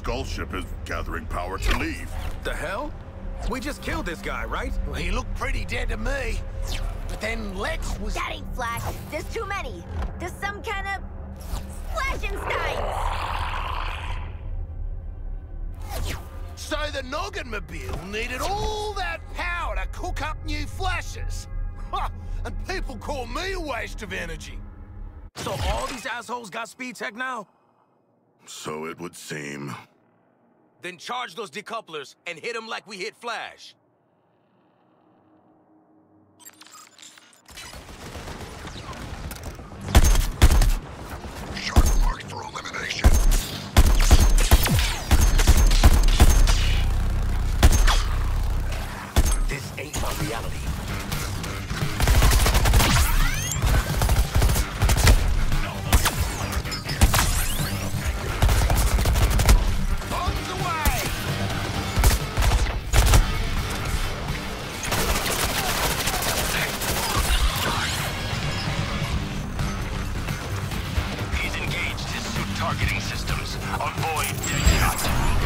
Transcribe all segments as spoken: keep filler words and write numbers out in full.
Skull ship is gathering power to leave. The hell? We just killed this guy, right? Well, he looked pretty dead to me. But then Lex was... That ain't Flash. There's too many. There's some kind of... Flashensteins! So the Nogginmobile needed all that power to cook up new Flashes. Ha! And people call me a waste of energy. So all these assholes got speed tech now? So it would seem. Then charge those decouplers and hit them like we hit Flash. Shark marked for elimination. This ain't my reality. Targeting systems. Avoid Deadshot.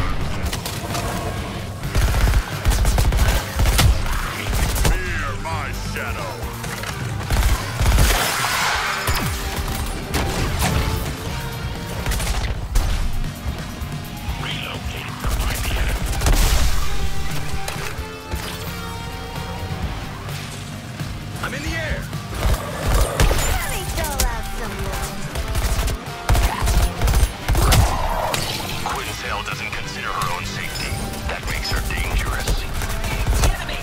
Fear my shadow. Relocate to find the enemy. I'm in the air. Let me dole out some love. Quinzel doesn't consider her own safety. That makes her dangerous. Enemy!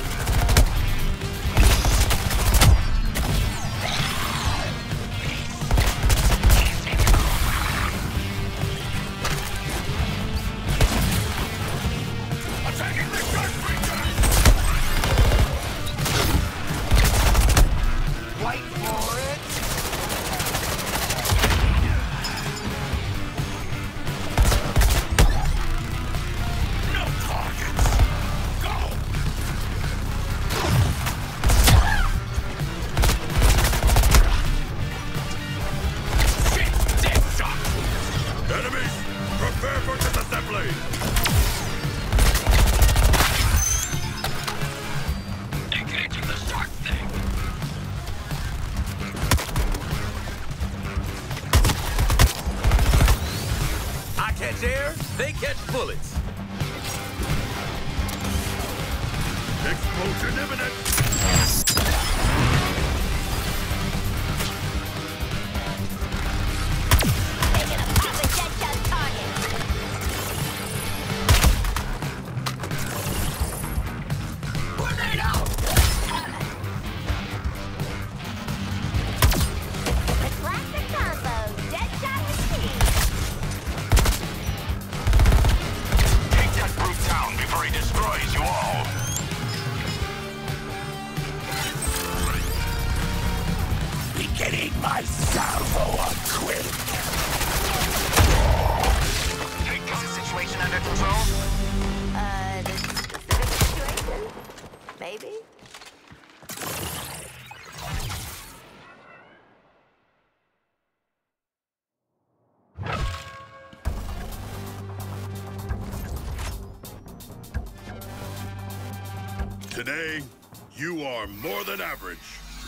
Attacking the shark creature! Wait for it. Enemies, prepare for disassembly. Engaging the shark thing. I catch air, they catch bullets. Explosion imminent. Making a pop a Deadshot target. Tornado! The classic combo. Deadshot with speed. Take that brute down before he destroys you all. Beginning my salvo on Quill. Take this situation under control. Uh, this specific situation? Maybe? Today, you are more than average.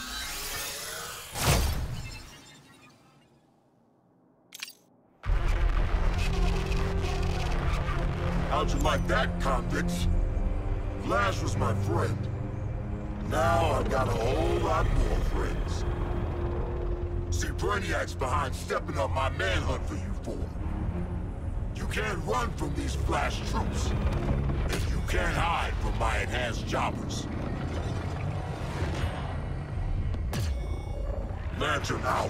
How'd you like that, convicts? Flash was my friend. Now I've got a whole lot more friends. See, Brainiac's behind stepping up my manhunt for you four. You can't run from these Flash troops. And you can't hide from my enhanced choppers. Lantern out.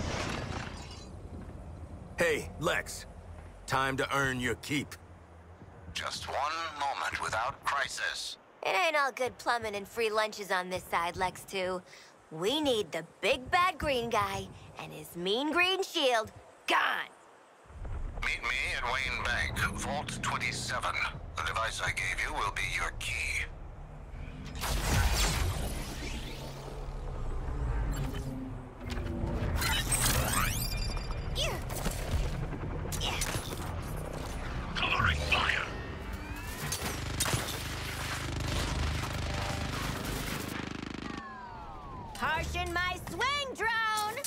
Hey, Lex. Time to earn your keep. Just one moment without crisis. It ain't all good plumbing and free lunches on this side, Lex two. We need the big bad green guy and his mean green shield gone. Meet me at Wayne Bank, Vault twenty-seven. The device I gave you will be your key. Coloring fire. Harshen my swing drone!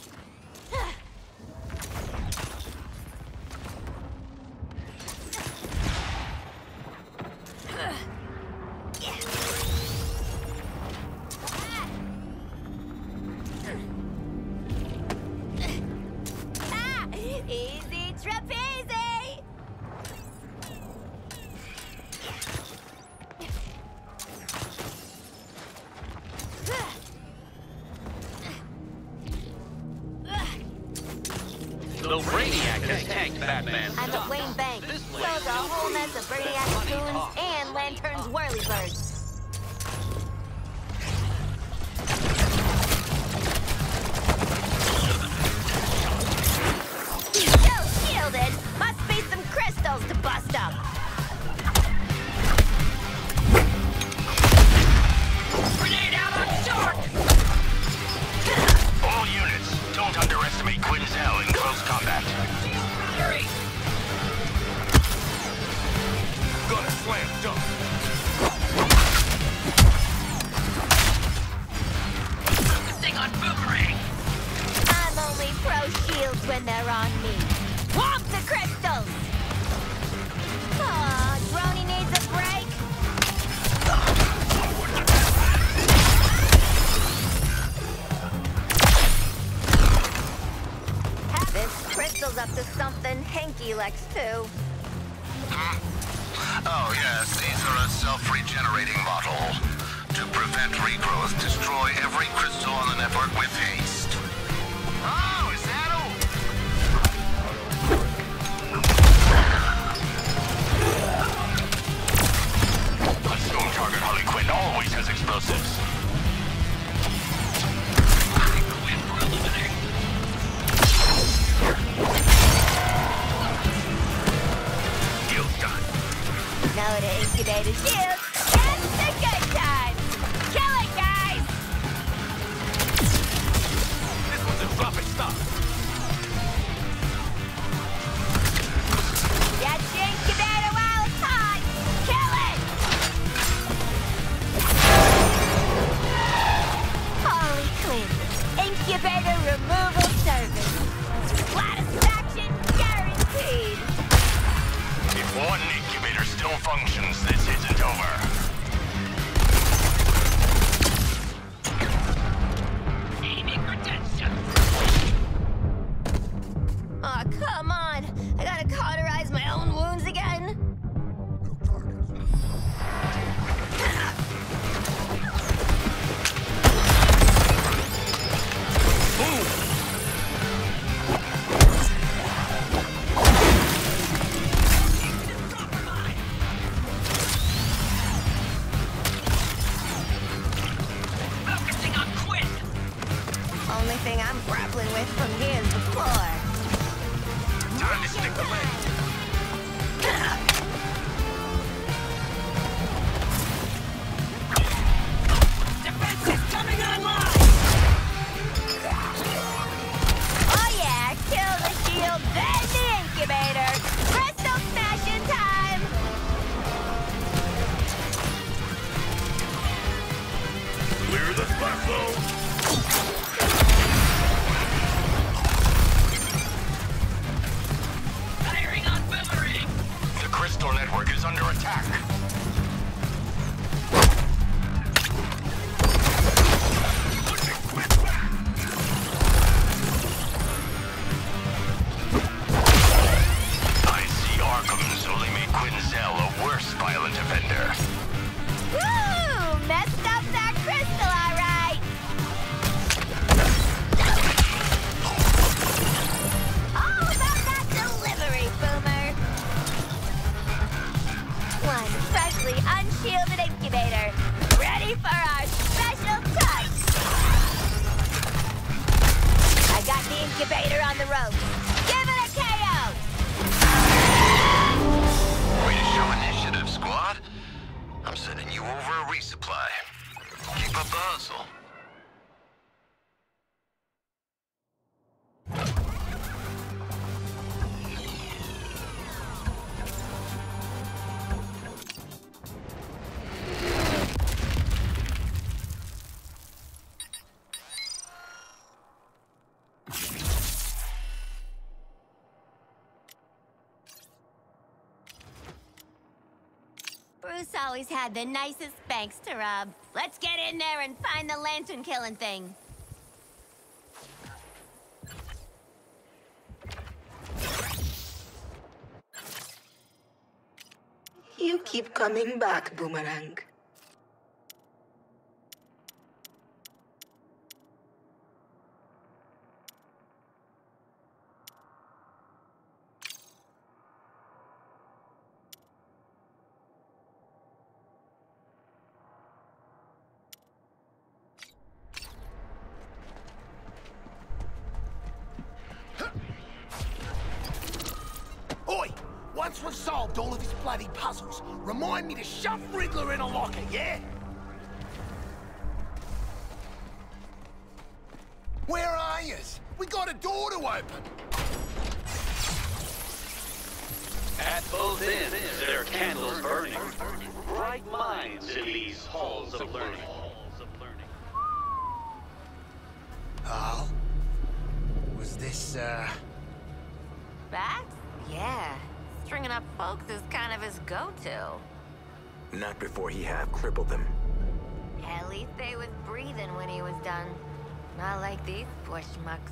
Ah, easy trapeze! The Brainiac has tagged Batman. I'm at Wayne Bank. So the whole mess of Brainiac goons and Lantern's whirlybirds. Still shielded! Must be some crystals to bust up. Grenade out on short! All units, don't underestimate Quinzel in close combat. Hurry! Gonna slam dunk. Focusing on Boomerang! I'm only pro shields when they're on me. Womp the crystals! Aw, Droney needs a break. This crystal's up to something hinky, Lex, too. Oh yes, these are a self-regenerating model. To prevent regrowth, destroy every crystal on the network with haste. Oh, is that all? A stone target Harley Quinn always has explosives. Harley Quinn for eliminating. Deal done. Now to incubator shield. That's the good time. Kill it, guys! This one's a drop and stop. Get your incubator while it's hot. Kill it! Harley Quinn. Incubator removal service. Satisfaction guaranteed. If one incubator still functions, this isn't over. Aiming retention. Aw, come on. I gotta cauterize my own wounds again. Focusing on Quinn. Only thing I'm grappling with from here is the floor. Time to stick the landing. Defense is coming online. Oh yeah, kill the shield, then the incubator. Crystal smashing time! Clear the splash zone. Firing on Boomerang. The always had the nicest banks to rob. Let's get in there and find the lantern-killing thing. You keep coming back, Boomerang. Oi! Once we've solved all of his bloody puzzles, remind me to shove Riddler in a locker, yeah? Where are yous? We got a door to open. At both ends, there are candles burning. Bright minds in these halls of learning. Carl? Was this, uh... Bats? Yeah. Stringing up folks is kind of his go-to. Not before he half crippled them. At least they was breathing when he was done. Not like these poor schmucks.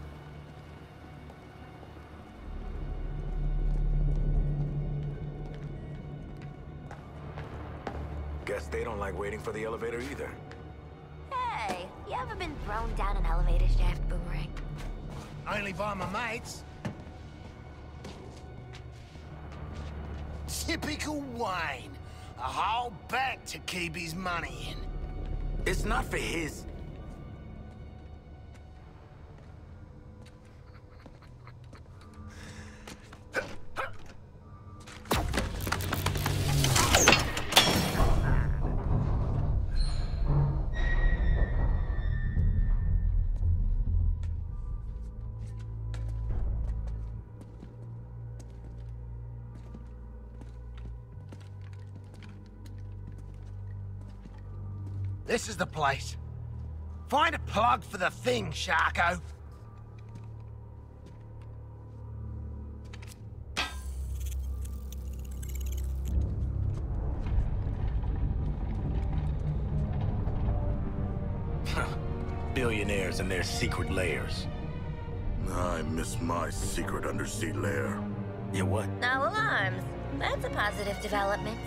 Guess they don't like waiting for the elevator either. Hey, you ever been thrown down an elevator shaft, Boomerang? Only by my mates. Typical Wayne. A whole back to keep his money in. It's not for his... This is the place. Find a plug for the thing, Sharko. Billionaires and their secret lairs. I miss my secret undersea lair. Yeah, what? Now alarms. That's a positive development.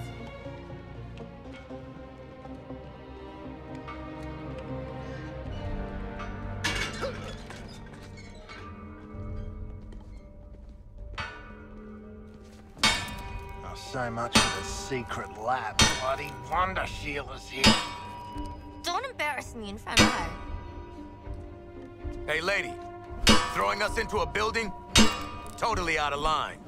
So much for the secret lab. Bloody Wonder Sheila's here. Don't embarrass me in front of her. Hey, lady. Throwing us into a building? Totally out of line.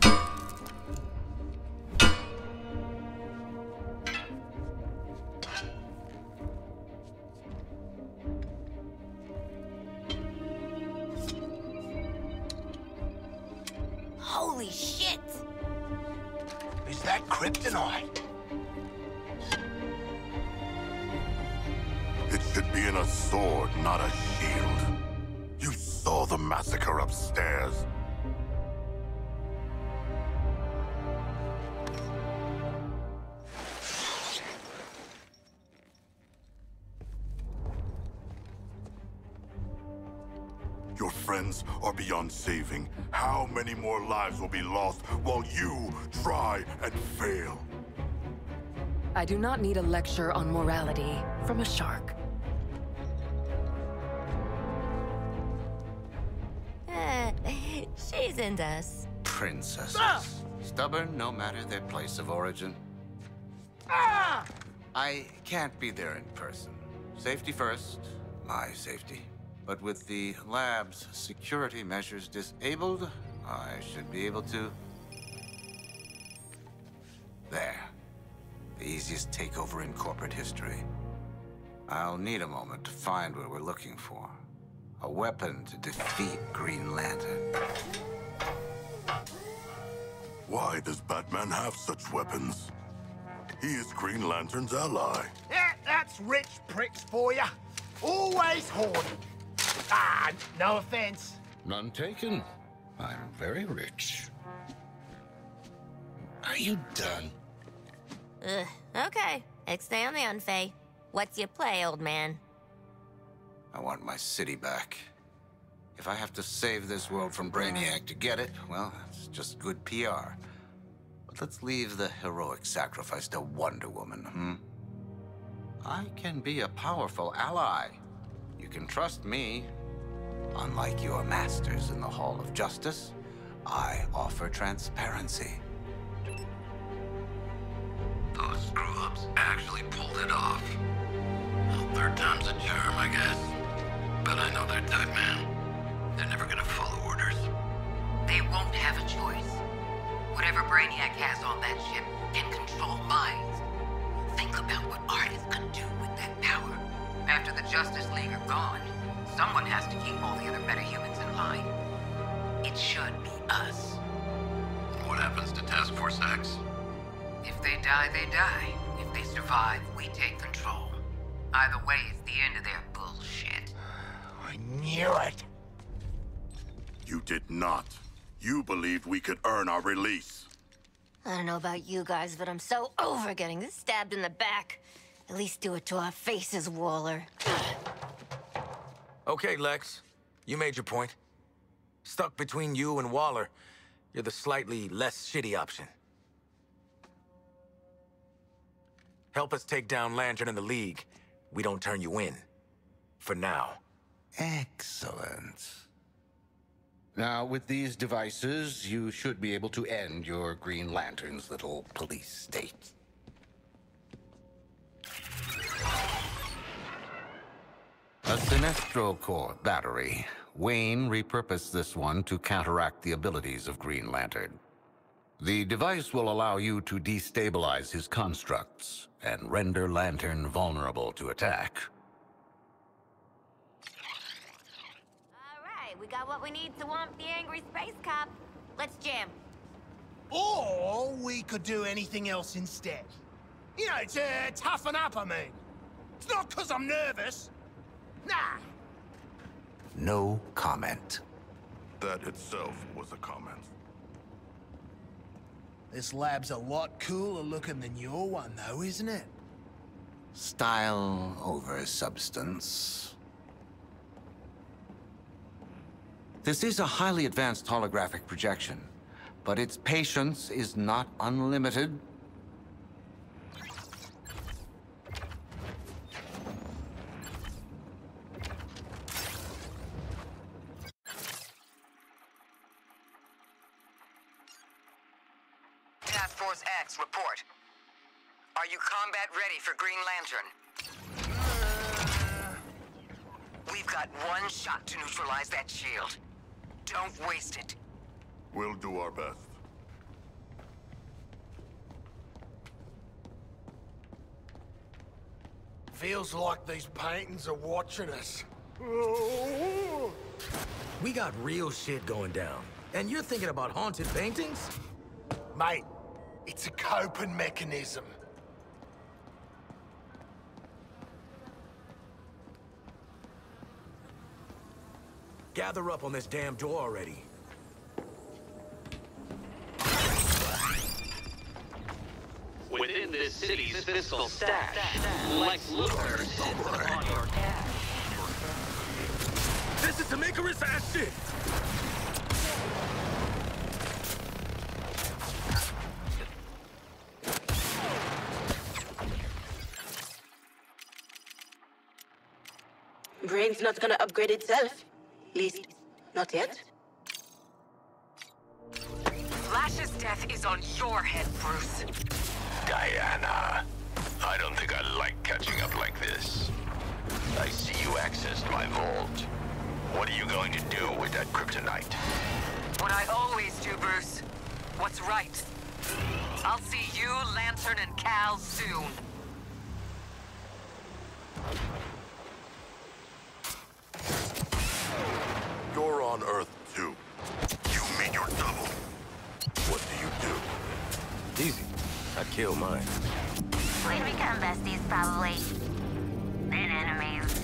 Holy shit! Is that kryptonite? It should be in a sword, not a shield. You saw the massacre upstairs. Your friends are beyond saving. How many more lives will be lost while you try and fail? I do not need a lecture on morality from a shark. Uh, she's into us. Princesses. Ah! Stubborn no matter their place of origin. Ah! I can't be there in person. Safety first, my safety. But with the lab's security measures disabled, I should be able to... There. The easiest takeover in corporate history. I'll need a moment to find what we're looking for. A weapon to defeat Green Lantern. Why does Batman have such weapons? He is Green Lantern's ally. Yeah, that's rich pricks for you. Always hoarding. Ah, no offense. None taken. I'm very rich. Are you done? Ugh, okay. Stay on the unfey. What's your play, old man? I want my city back. If I have to save this world from Brainiac to get it, well, it's just good P R. But let's leave the heroic sacrifice to Wonder Woman, hmm? I can be a powerful ally. You can trust me. Unlike your masters in the Hall of Justice, I offer transparency. Those screw-ups actually pulled it off. Well, third time's a charm, I guess. But I know their type, man. They're never gonna follow orders. They won't have a choice. Whatever Brainiac has on that ship can control minds. Think about what artists can do with that power. After the Justice League are gone, someone has to keep all the other metahumans in line. It should be us. What happens to Task Force X? If they die, they die. If they survive, we take control. Either way, it's the end of their bullshit. I knew it. You did not. You believed we could earn our release. I don't know about you guys, but I'm so over getting stabbed in the back. At least do it to our faces, Waller. Okay, Lex. You made your point. Stuck between you and Waller, you're the slightly less shitty option. Help us take down Lantern and the League. We don't turn you in. For now. Excellent. Now, with these devices, you should be able to end your Green Lantern's little police state. A Sinestro Core battery. Wayne repurposed this one to counteract the abilities of Green Lantern. The device will allow you to destabilize his constructs and render Lantern vulnerable to attack. All right, we got what we need to womp the angry space cop. Let's jam. Or we could do anything else instead. You know, to toughen up, I mean. It's not because I'm nervous. Nah. No comment. That itself was a comment. This lab's a lot cooler looking than your one, though, isn't it? Style over substance. This is a highly advanced holographic projection, but its patience is not unlimited. Task Force X, report. Are you combat ready for Green Lantern? Uh... We've got one shot to neutralize that shield. Don't waste it. We'll do our best. Feels like these paintings are watching us. We got real shit going down. And you're thinking about haunted paintings? Mate, it's a coping mechanism. Gather up on this damn door already. Within this city's fiscal stash, Lex Luthor sits upon your cash. This is some Icarus ass shit! Brain's not gonna upgrade itself. At least, not yet. Flash's death is on your head, Bruce. Diana, I don't think I like catching up like this. I see you accessed my vault. What are you going to do with that kryptonite? What I always do, Bruce. What's right. I'll see you, Lantern, and Cal soon. You're on Earth, too. You mean you're double. What do you do? Easy. I kill mine. We'd become besties, probably. Then enemies.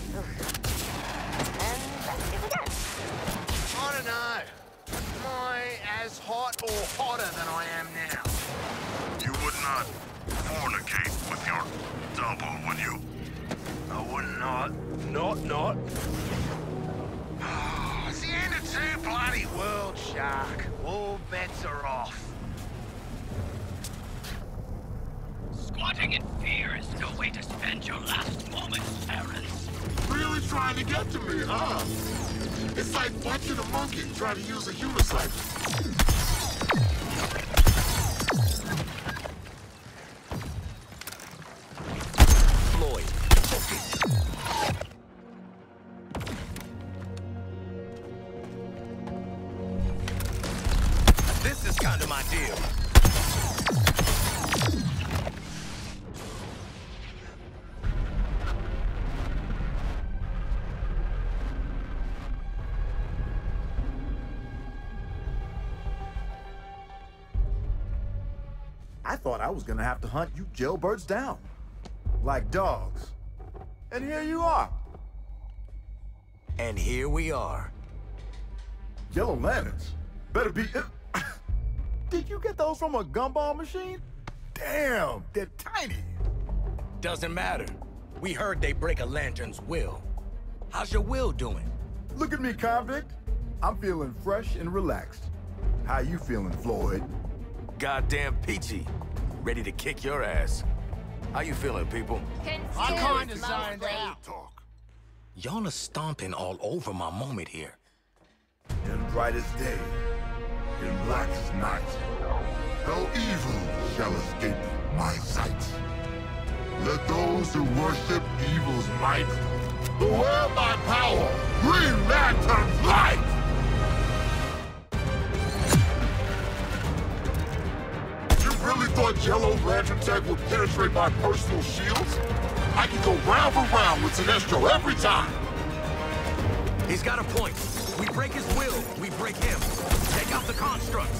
And besties again. I don't know. Am I as hot or hotter than I am now? You would not. fornicate with your double, would you? I would not. Not, not. It's the end of two bloody worlds, Shark. All bets are off. Squatting in fear is no way to spend your last moments, Terrence. Really trying to get to me, huh? It's like watching a monkey try to use a unicycle. Floyd, focus. This is kind of my deal. I thought I was gonna have to hunt you jailbirds down. Like dogs. And here you are. And here we are. Yellow lanterns? Better be... Did you get those from a gumball machine? Damn, they're tiny. Doesn't matter. We heard they break a lantern's will. How's your will doing? Look at me, convict. I'm feeling fresh and relaxed. How you feeling, Floyd? Goddamn peachy. Ready to kick your ass. How you feeling, people? I'm kind of zoned out. Y'all are stomping all over my moment here. In brightest day, in blackest night, No evil shall escape my sight. Let those who worship evil's might beware my power, Green Lantern's light! You really thought Yellow Lantern Tech would penetrate my personal shields? I can go round for round with Sinestro every time! He's got a point. We break his will, we break him. Take out the constructs.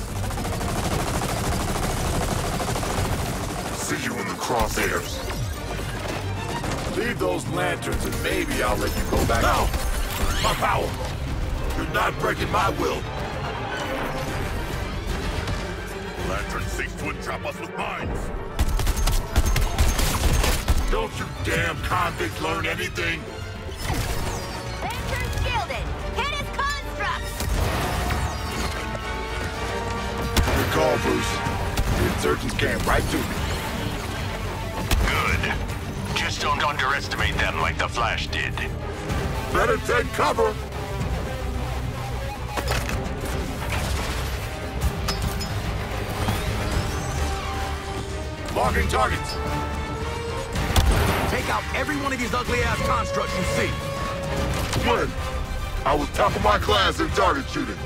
See you in the crosshairs. Leave those lanterns and maybe I'll let you go back. No! My power! You're not breaking my will! Lantern seeks to entrap us with mines! Don't you damn convicts learn anything? Lantern shielded! Hit his constructs! Good call, Bruce. The insurgents came right to me. Good. Just don't underestimate them like the Flash did. Better take cover! Marking targets. Take out every one of these ugly-ass constructs you see. When? I was top of my class in target shooting.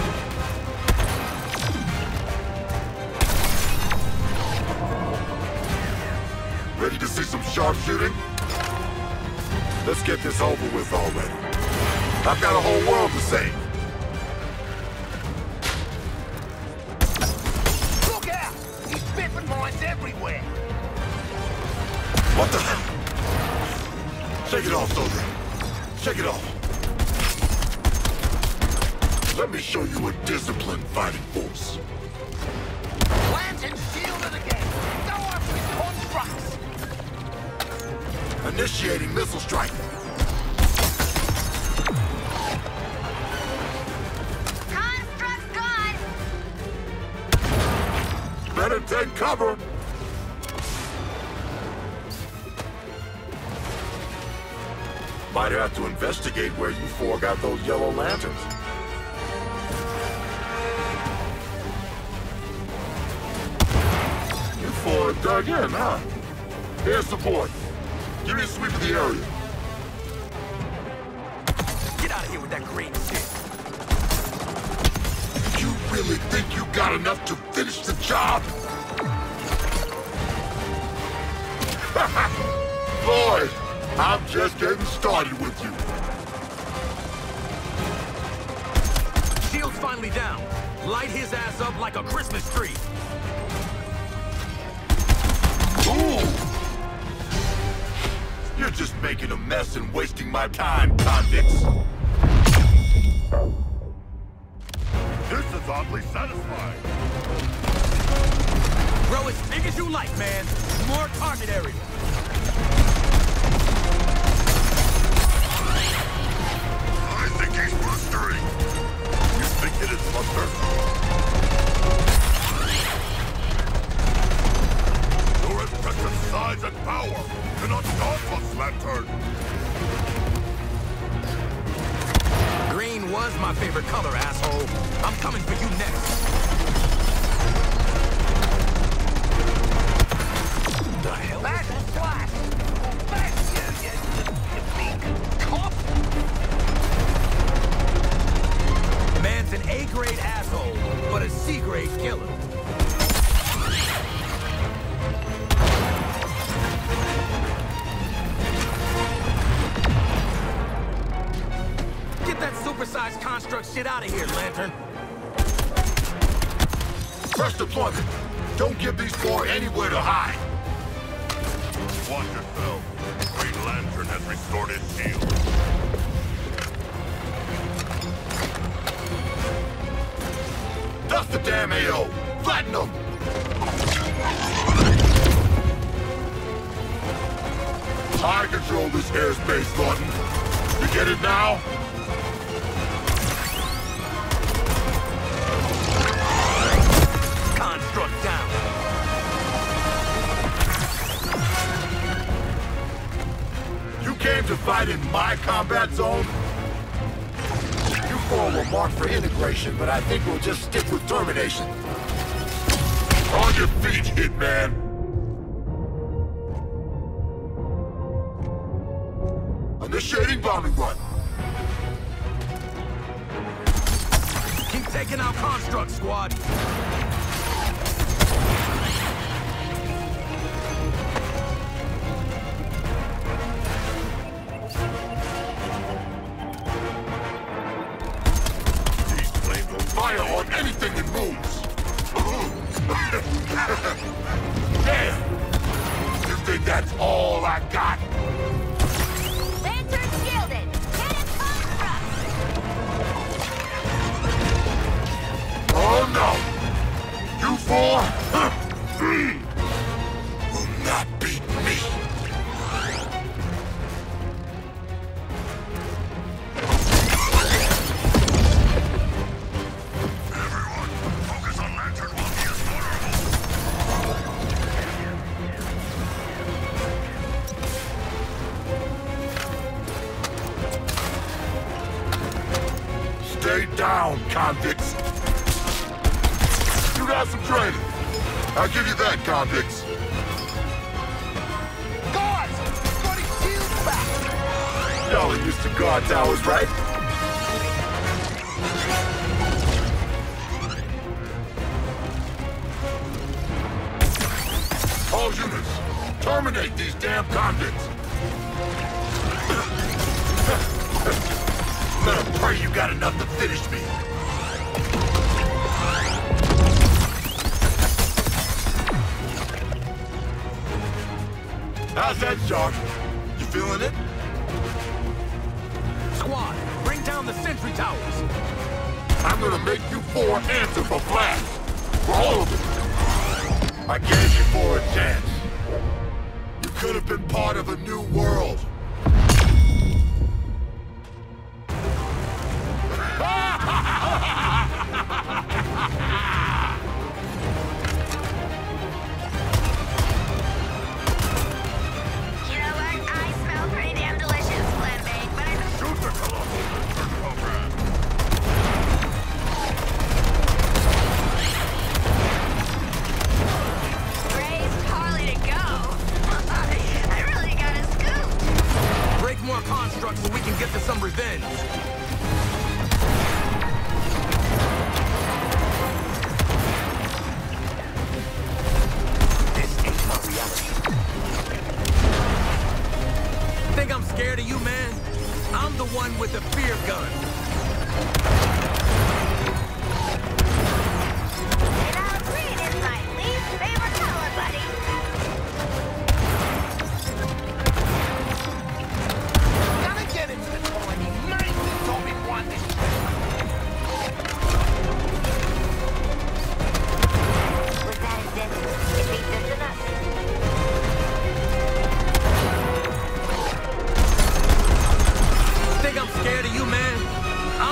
Ready to see some sharpshooting? Let's get this over with already. I've got a whole world to save. Look out! He's biffing mines everywhere! What the hell? Shake it off, soldier. Shake it off. Let me show you a disciplined fighting force. Lantern shielded again! Go after his constructs! Initiating missile strike. Constructs gone! Better take cover. Might have to investigate where you four got those yellow lanterns. You four dug in, huh? Here's the boy. Give me a sweep of the area. Get out of here with that green shit. You really think you got enough to finish the job? Floyd, I'm just getting started with you. Shield's finally down. Light his ass up like a Christmas tree. Ooh! You're just making a mess and wasting my time, convicts. This is oddly satisfying. Grow as big as you like, man. more target area. I think he's blustering. You think it is bluster? Your impressive size and power cannot stop us, Lantern. Green was my favorite color, asshole. I'm coming for you next. The hell? That's flash! That's you, you, you big cop! Man's an A-grade asshole, but a C-grade killer. Get that supersized construct shit out of here, Lantern. First deployment. Don't give these four anywhere to hide. Watch yourself. Green Lantern has restored his shield. Dust the damn A O! Flatten them! I control this airspace button. You get it now? Construct down. You came to fight in my combat zone? You four were marked for integration, but I think we'll just stick with termination. On your feet, Hitman! Initiating bombing run. Keep taking out construct, squad. These flames will fire on anything that moves. Damn! You think that's all I got? Lantern shielded! Hit it, construct! Oh no! You four will not beat me! Everyone, focus on Lantern while he is vulnerable. Stay down, convicts! You got some training. I'll give you that, convicts. Guys! Got his shield back! Y'all are used to guard towers, right? All units, terminate these damn convicts! Better pray you got enough to finish me. How's that, Shark? You feeling it? Squad, bring down the sentry towers. I'm gonna make you four answer for Flash. For all of it. I gave you four a chance. You could have been part of a new world.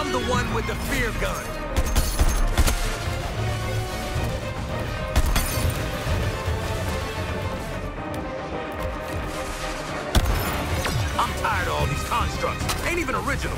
I'm the one with the fear gun. I'm tired of all these constructs. Ain't even original.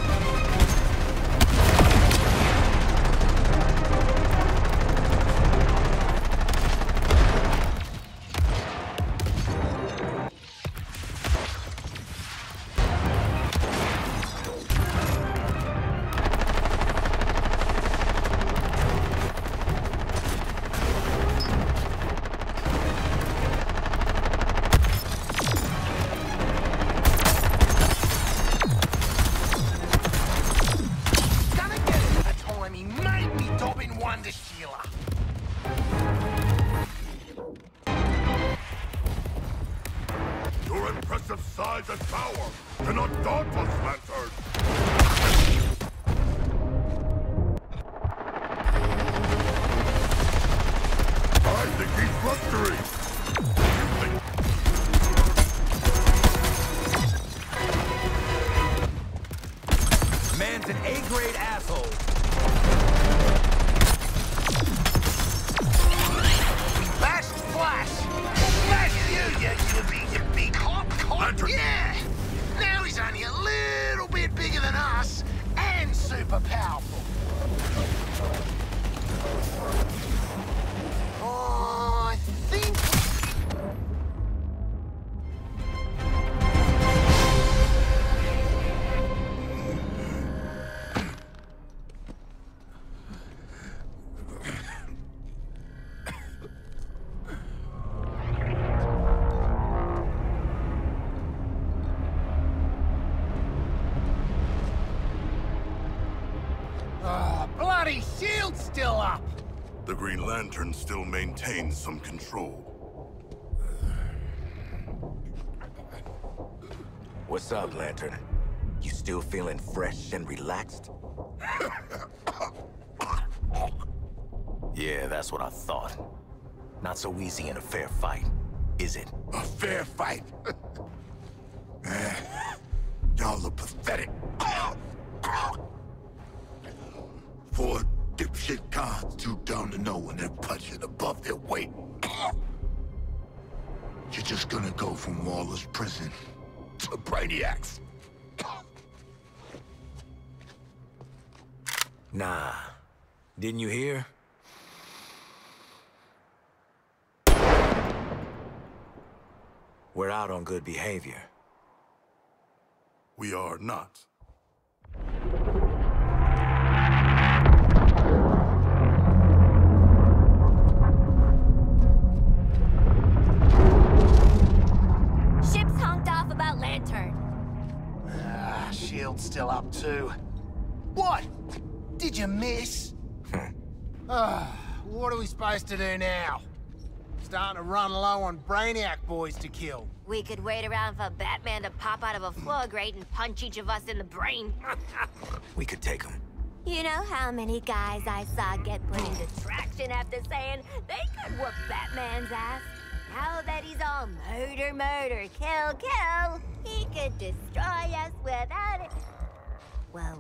Your impressive size and power cannot daunt us, Lantern! I think he's blustering! Man's an A-grade asshole. Last flash! That's you, you, you big, you big hot cop! Yeah! Now he's only a little bit bigger than us, and super powerful. Oh, I think... Oh, bloody shield's still up! The Green Lantern still maintains some control. What's up, Lantern? You still feeling fresh and relaxed? Yeah, that's what I thought. Not so easy in a fair fight, is it? A fair fight? Y'all look pathetic. Four dipshit cons too dumb to know when they're punching above their weight. You're just gonna go from Waller's prison to Brainiac's. Nah. Didn't you hear? We're out on good behavior. We are not. Ship's honked off about Lantern. Ah, shield's still up too. What? Did you miss? Ah, what are we supposed to do now? Starting to run low on Brainiac boys to kill. We could wait around for Batman to pop out of a floor grate and punch each of us in the brain. We could take him. You know how many guys I saw get put into traction after saying they could whoop Batman's ass? Now that he's all murder, murder, kill, kill, he could destroy us without it. Well...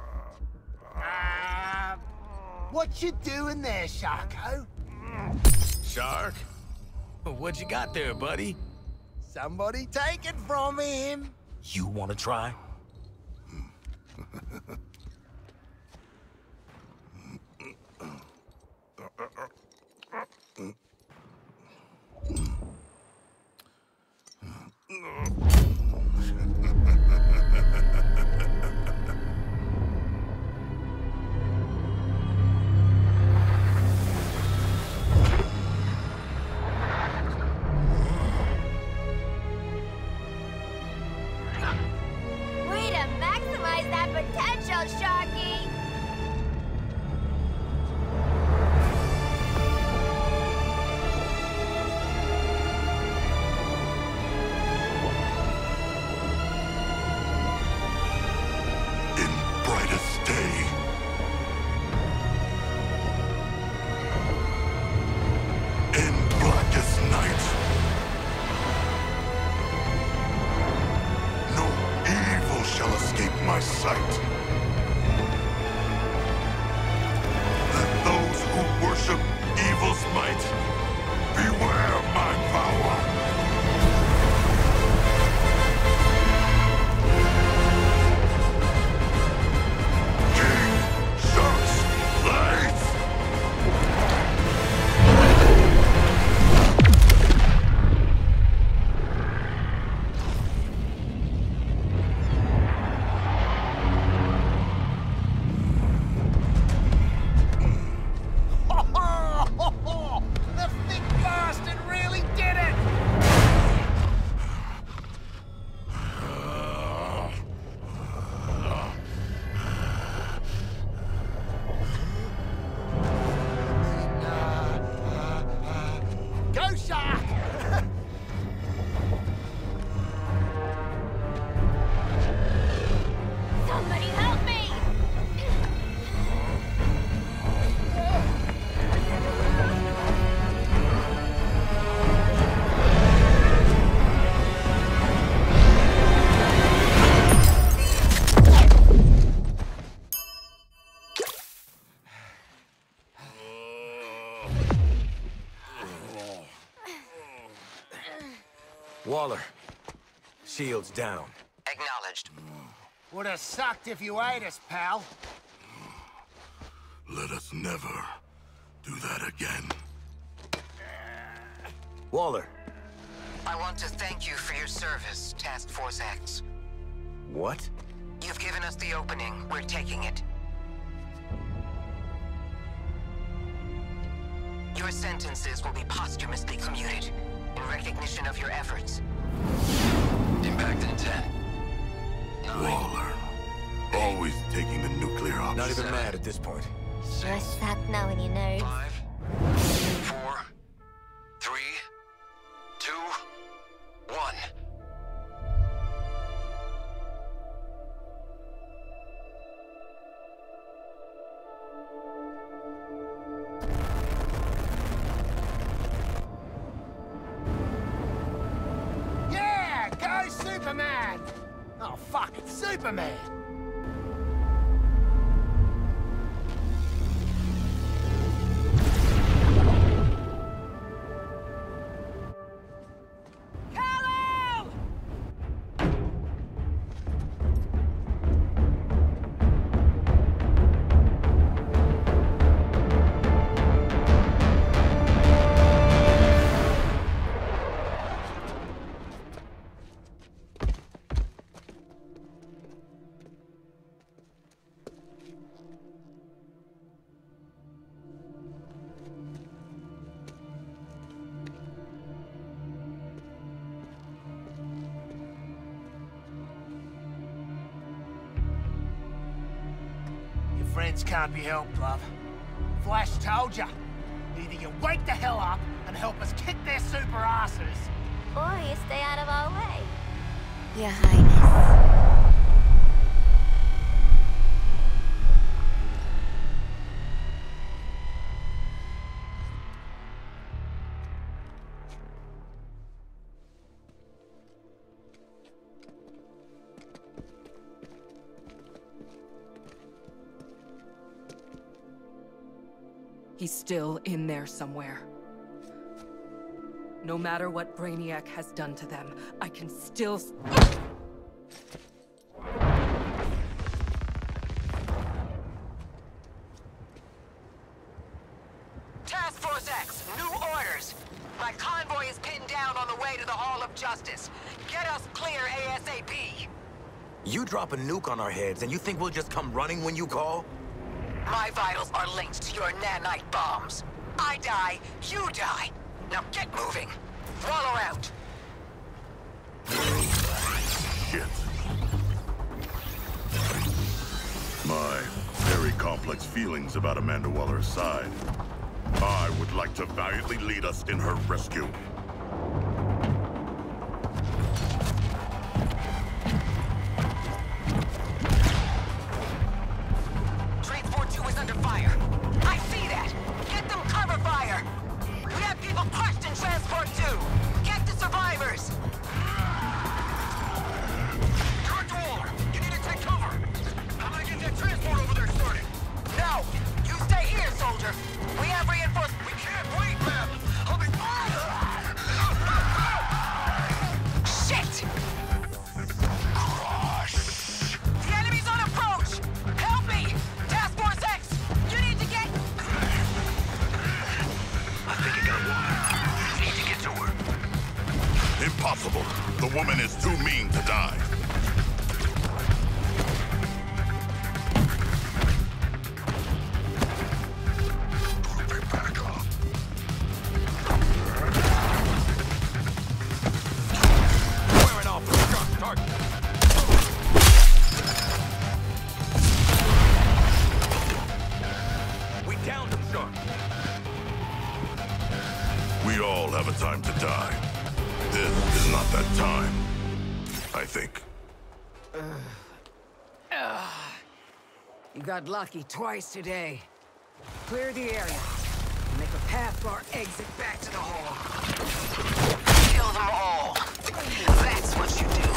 Uh, what you doing there, Sharko? Shark? What you got there, buddy? Somebody take it from him. You wanna try? Way to maximize that potential, Sharky! In brightest day. In blackest night. No evil shall escape my sight. worship evil's might? Beware my power! King Shark's Blades! The thick bastard really did it! Go, Shark! Somebody help me! Waller, shields down. Acknowledged. Would have sucked if you ate us, pal. Let us never do that again. Waller. I want to thank you for your service, Task Force X. What? You've given us the opening. We're taking it. Your sentences will be posthumously commuted in recognition of your efforts. Impact in ten. Waller. Always taking the nuclear option. Not even mad at this point. You're stuck now in your nerves. Five, four, three, two, one. Yeah! Go, Superman! Oh, fuck, it's Superman! Friends can't be helped, love. Flash told ya. Either you wake the hell up and help us kick their super asses, Or you stay out of our way. Your Highness. He's still in there somewhere. No matter what Brainiac has done to them, I can still... s- Task Force X, new orders. My convoy is pinned down on the way to the Hall of Justice. Get us clear ASAP. You drop a nuke on our heads and you think we'll just come running when you call? My vitals are linked to your nanite bombs. I die, you die. Now get moving. Waller out. Shit. My very complex feelings about Amanda Waller's side. I would like to valiantly lead us in her rescue. Transport two is under fire. I see that. Get them cover fire. We have people crushed in Transport two. Get the survivors. Direct Waller, you need to take cover. I'm gonna get that transport over there started. No, you stay here, soldier. Commander. We have reinforcements. We can't wait, ma'am. I'll be... Shit! Crush. The enemy's on approach! Help me! Task Force X! You need to get... I think I got one. Need to get to her. Impossible. The woman is too mean to die. We all have a time to die. This is not that time, I think. Uh, uh, you got lucky twice today. Clear the area. Make a path for our exit back to the hall. Kill them all. That's what you do.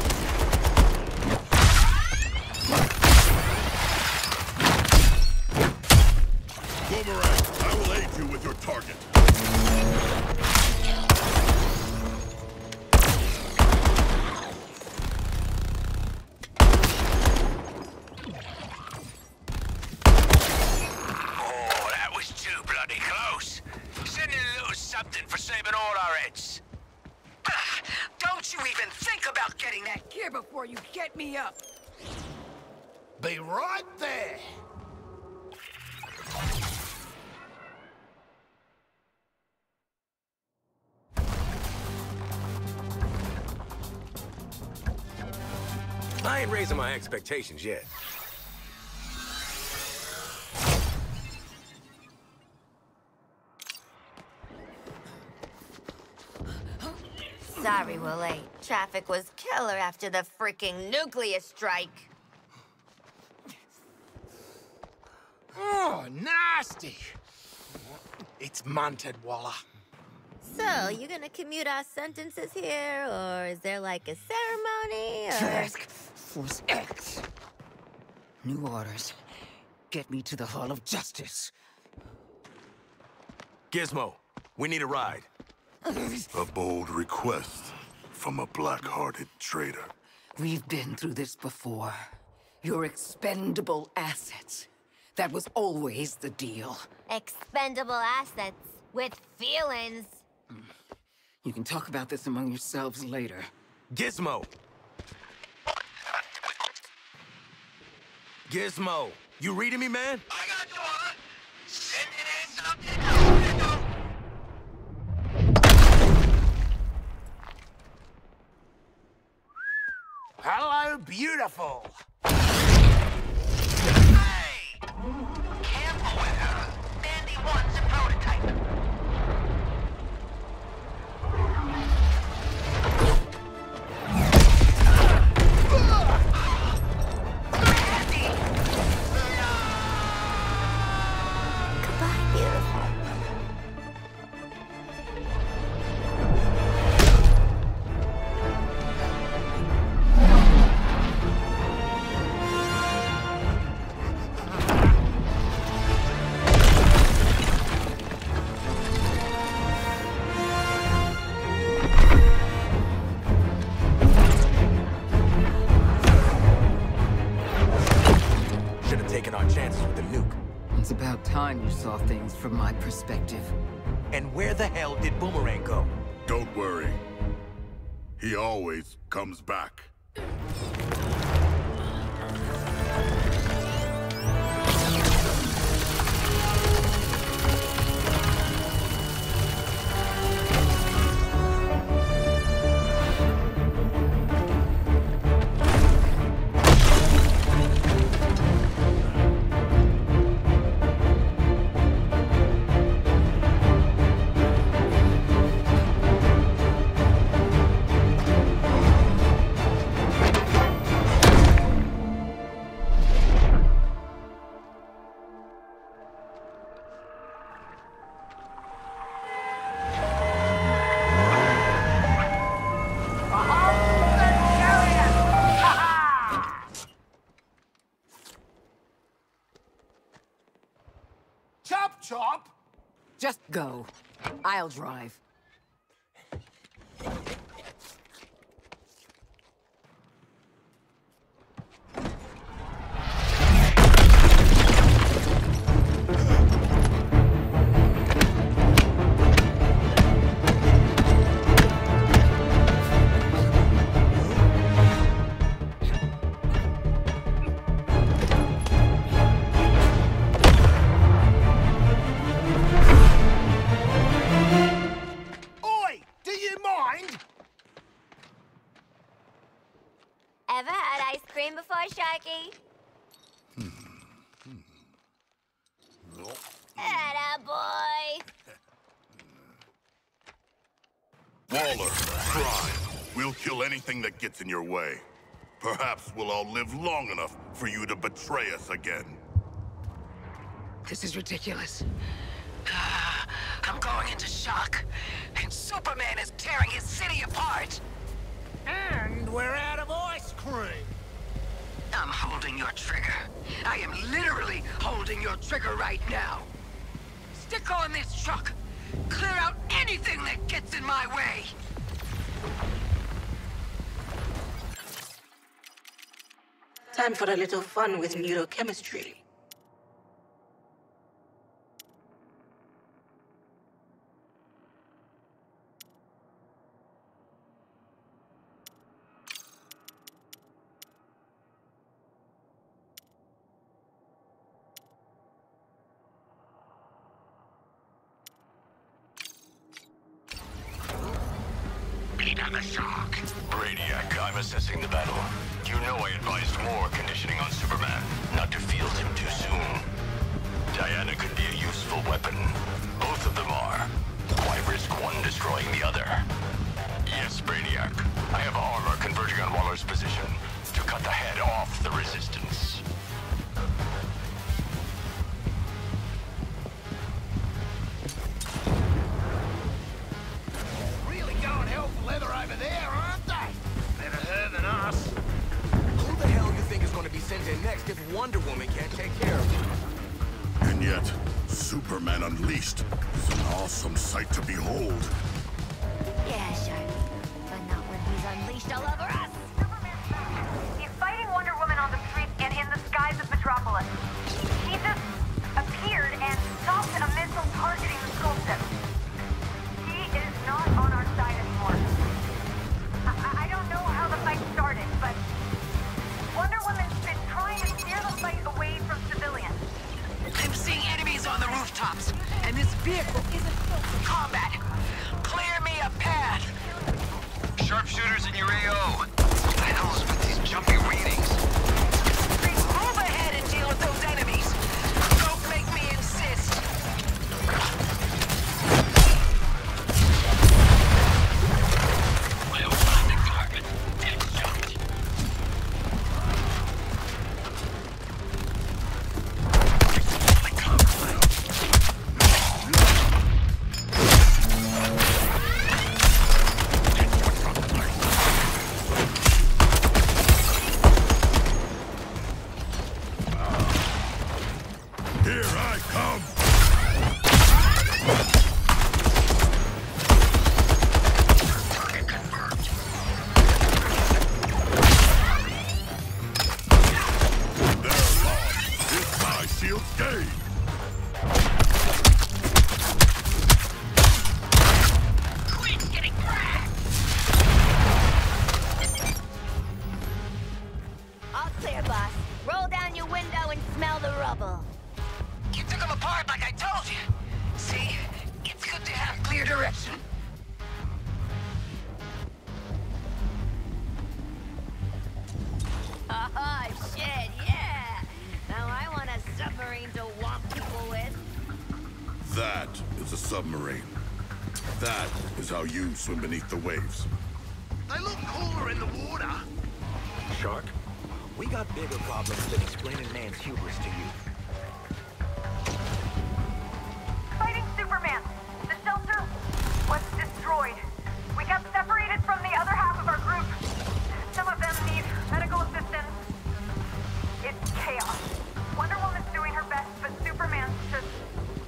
Boomerang, I will aid you with your target. Something for saving all our heads. Don't you even think about getting that gear before you get me up. Be right there. I ain't raising my expectations yet. Sorry we're late. Traffic was killer after the freaking nuclear strike. Oh, nasty. It's munted, Waller. So, you gonna commute our sentences here, or is there like a ceremony, or... Task Force X. New orders. Get me to the Hall of Justice. Gizmo, we need a ride. A bold request from a black-hearted traitor. We've been through this before. You're expendable assets. That was always the deal. Expendable assets with feelings. You can talk about this among yourselves later. Gizmo! Gizmo, you reading me, man? I got you, Waller. Send it in something. Hello, beautiful. Hey! Careful with her. Mandy wants a prototype. Goodbye, beautiful. It's about time you saw things from my perspective. And where the hell did Boomerang go? Don't worry. He always comes back. Chop chop? Just go. I'll drive. Ever had ice cream before, Sharky? Atta boy! Waller, crime. We'll kill anything that gets in your way. Perhaps we'll all live long enough for you to betray us again. This is ridiculous. I'm going into shock. And Superman is tearing his city apart. And we're out of ice cream. I'm holding your trigger. I am literally holding your trigger right now. Stick on this truck. Clear out anything that gets in my way. Time for a little fun with neurochemistry. Brainiac, I'm assessing the battle. You know I advised more conditioning on Superman, not to field him too soon. Diana could be a useful weapon. Both of them are. Why risk one destroying the other? Yes, Brainiac. I have armor converging on Waller's position to cut the head off the resistance. Really going hell for leather over there, aren't they? Never heard than us. Who the hell you think is going to be sent in next if Wonder Woman can't take care of him? And yet, Superman Unleashed is an awesome sight to behold. Yeah, Sharky. But not when he's unleashed all over us. He's fighting Wonder Woman on the streets and in the skies of Metropolis. He just appeared and stopped a missile targeting the school ship. He is not on our side anymore. I, I don't know how the fight started, but Wonder Woman's been trying to steer the fight away from civilians. I'm seeing enemies on the rooftops, and this vehicle isn't built for combat. Clear me a path. Sharpshooters in your A O. What the hell's with these jumpy readings? Move ahead and deal with those enemies. Don't make me insist. My own department. Get shot. Here I come! Target confirmed. They're lost! It's my shield's game! Queen's getting grabbed. All clear, boss. Roll down your window and smell the rubble. You took them apart like I told you. See, it's good to have clear direction. Oh, shit, yeah. Now I want a submarine to whomp people with. That is a submarine. That is how you swim beneath the waves. They look cooler in the water. Shark, we got bigger problems than explaining man's hubris to you. Fighting Superman. The shelter was destroyed. We got separated from the other half of our group. Some of them need medical assistance. It's chaos. Wonder Woman's doing her best, but Superman's just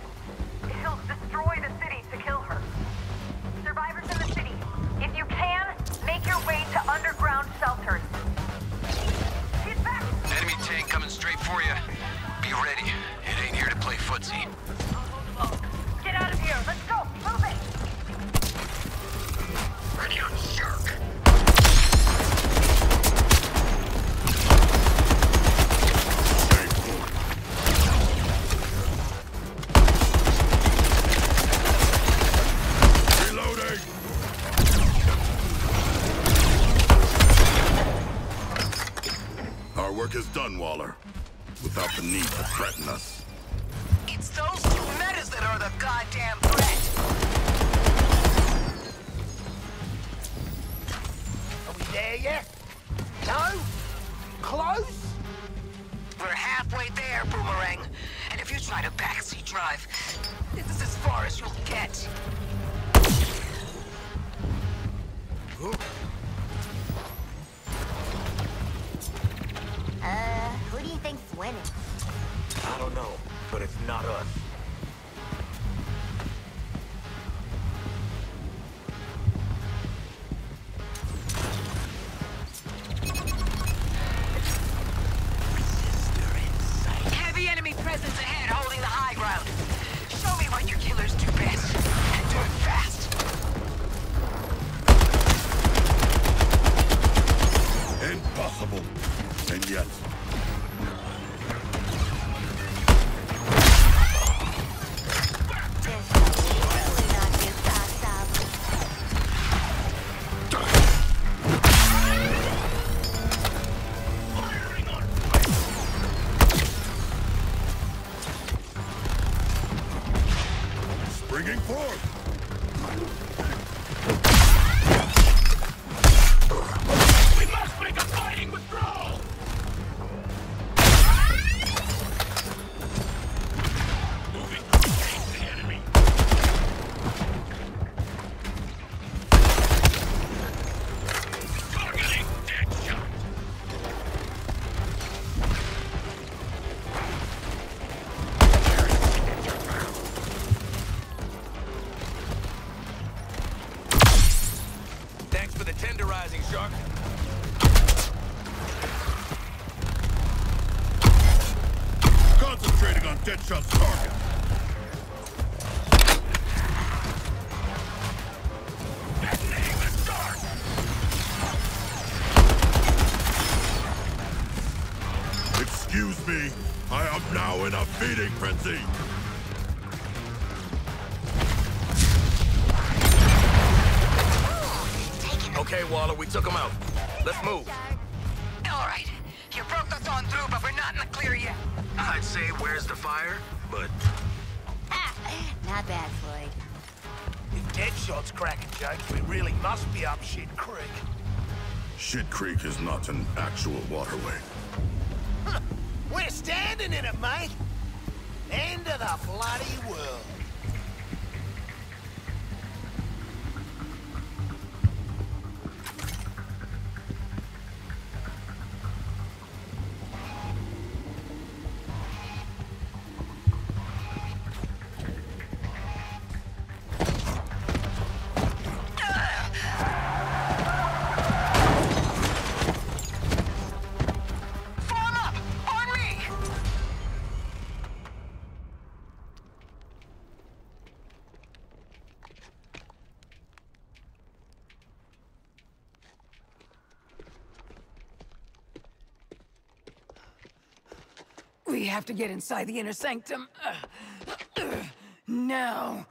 ready. It ain't here to play footsie. Get out of here. Let's go. Move it. Ready on jerk. Reloading! Our work is done, Waller. Without the need to threaten us. It's those two metas that are the goddamn threat. Are we there yet? No? Close? We're halfway there, Boomerang. And if you try to backseat drive, this is as far as you'll get. Uh, who do you think's winning? I don't know, but it's not us. Heavy enemy presence ahead, holding the high ground. Show me what your killers do best, and do it fast. Impossible. And yet... Springing forth! We must make a fighting withdrawal! Moving to engage the enemy. Targeting dead shot. Thanks for the tenderizing, Shark. Concentrating on Deadshot's target. Detonating the start. Excuse me, I am now in a feeding frenzy. Okay, Waller, we took him out. Let's move. All right, you broke us on through, but we're not in the clear yet. I'd say where's the fire, but Ah, not bad, Floyd. If Deadshot's cracking jokes, we really must be up Shit Creek. Shit Creek is not an actual waterway. Huh. We're standing in it, mate. End of the bloody world. Form up! On me! We have to get inside the inner sanctum. Uh, uh, now.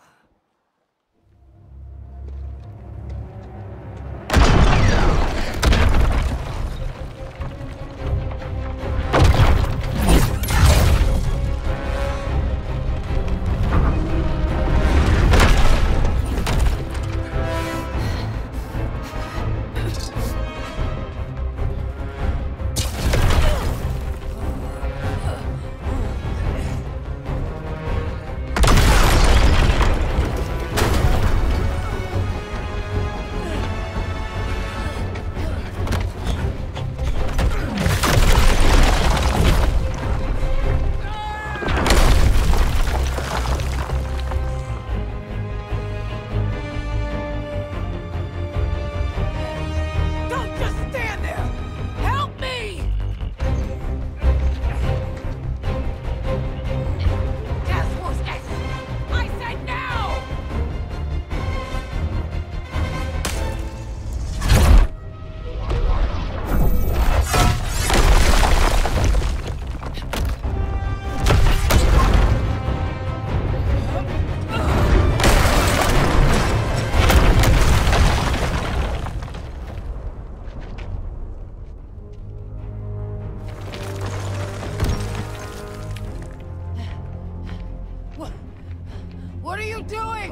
doing?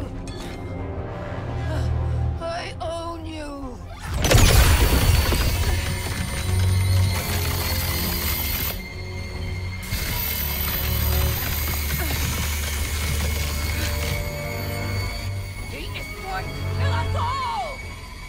I own you. He is going to kill us all!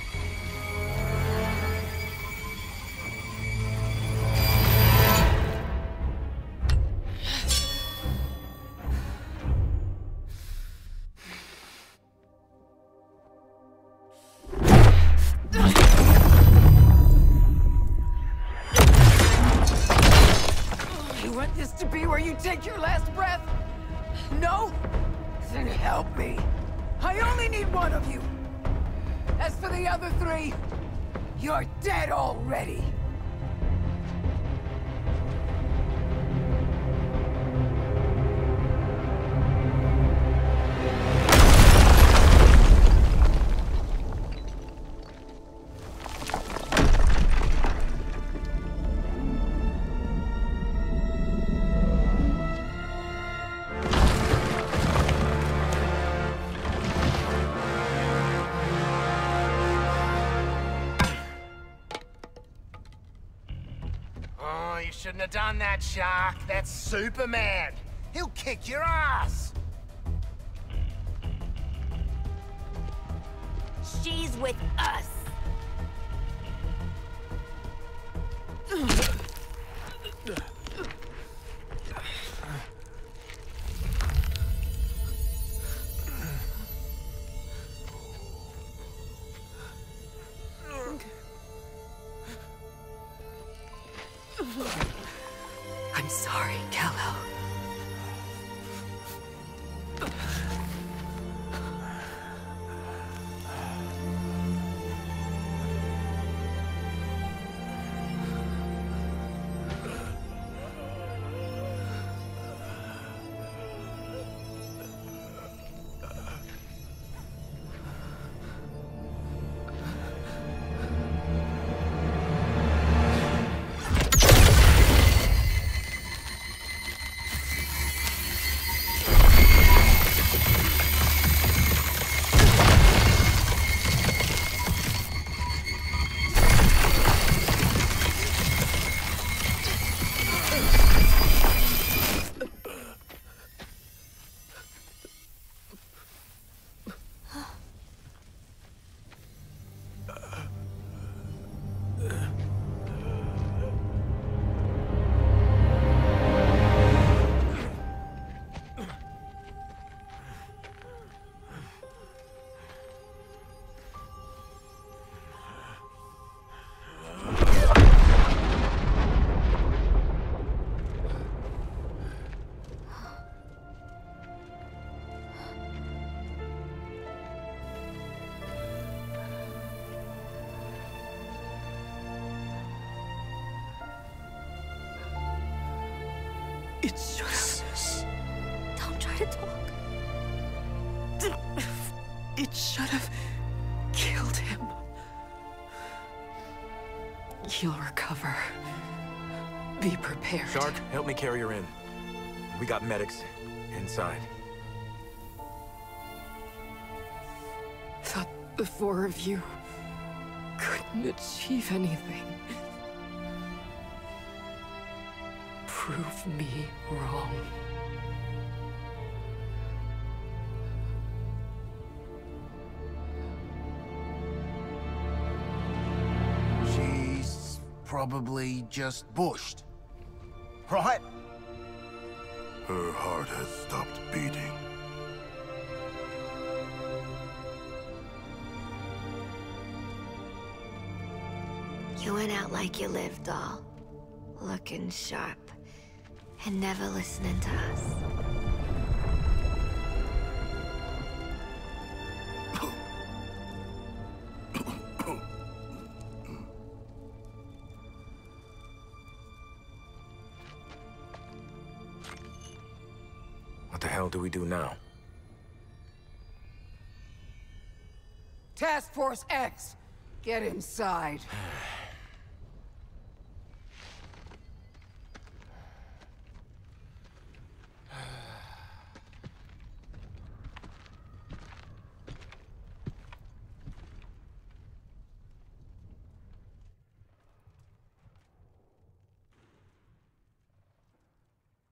You want this to be where you take your last breath? No? Then help me. I only need one of you. As for the other three, you're dead already. Oh, you shouldn't have done that, Shark. That's Superman. He'll kick your ass. She's with us. I'm sorry, Kal-El. It should have... Don't try to talk. It should have killed him. He'll recover. Be prepared. Shark, help me carry her in. We got medics inside. Thought the four of you couldn't achieve anything. Prove me wrong. She's probably just bushed. Right? Her heart has stopped beating. You went out like you lived, doll. Looking sharp. And never listening to us. What the hell do we do now? Task Force X, get inside.